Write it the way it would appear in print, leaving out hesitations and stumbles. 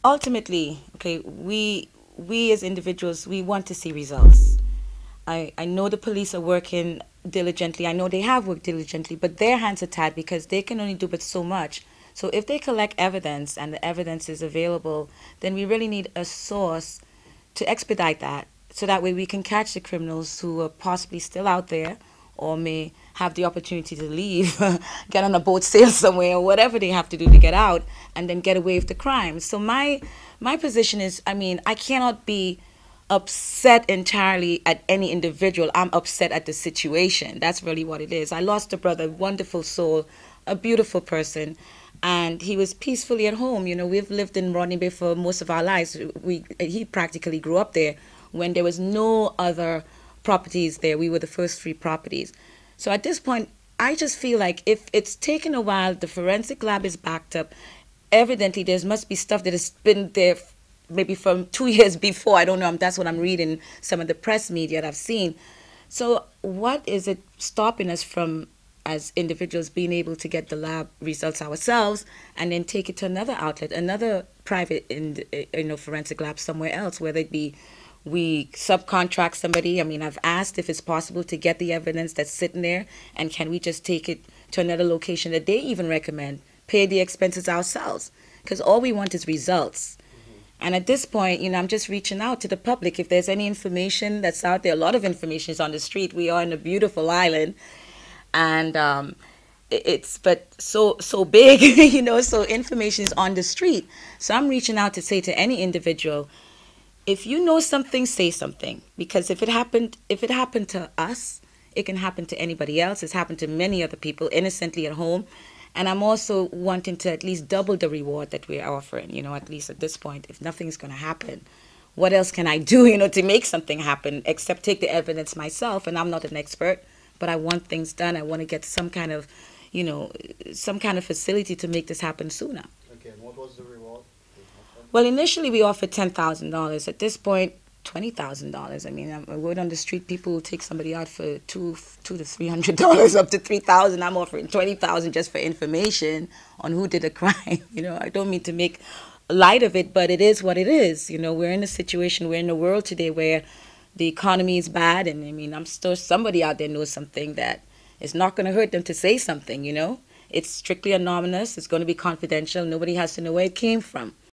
ultimately, okay, we as individuals, we want to see results. I know the police are working diligently. I know they have worked diligently, but their hands are tied because they can only do but so much. So if they collect evidence and the evidence is available, then we really need a source to expedite that. So that way we can catch the criminals who are possibly still out there or may have the opportunity to leave, get on a boat, sail somewhere, or whatever they have to do to get out, and then get away with the crime. So my position is, I mean, I cannot be upset entirely at any individual. I'm upset at the situation. That's really what it is. I lost a brother, wonderful soul, a beautiful person, and he was peacefully at home. You know, we've lived in Rodney Bay for most of our lives. He practically grew up there when there was no other properties there. We were the first three properties. So at this point, I just feel like if it's taken a while, the forensic lab is backed up. Evidently, there must be stuff that has been there maybe from 2 years before. I don't know. That's what I'm reading, some of the press media that I've seen. So what is it stopping us from, as individuals, being able to get the lab results ourselves and then take it to another outlet, another private forensic lab somewhere else, whether it be we subcontract somebody. I mean, I've asked if it's possible to get the evidence that's sitting there, and can we just take it to another location that they even recommend, pay the expenses ourselves, because all we want is results. And at this point, you know, I'm just reaching out to the public. If there's any information that's out there, a lot of information is on the street. We are in a beautiful island, and it's but so big, you know. So information is on the street. So I'm reaching out to say to any individual, if you know something, say something. Because if it happened to us, it can happen to anybody else. It's happened to many other people innocently at home. And I'm also wanting to at least double the reward that we're offering, you know, at least at this point. If nothing's going to happen, what else can I do, you know, to make something happen except take the evidence myself? And I'm not an expert, but I want things done. I want to get some kind of, you know, some kind of facility to make this happen sooner. Okay, and what was the reward? Well, initially we offered $10,000. At this point, $20,000. I mean, I'm word on the street, people will take somebody out for $200 to $300, up to $3,000. I'm offering $20,000 just for information on who did a crime. You know, I don't mean to make light of it, but it is what it is. You know, we're in a situation, we're in a world today where the economy is bad, and I mean, I'm sure somebody out there knows something that it's not going to hurt them to say something. You know, it's strictly anonymous. It's going to be confidential. Nobody has to know where it came from.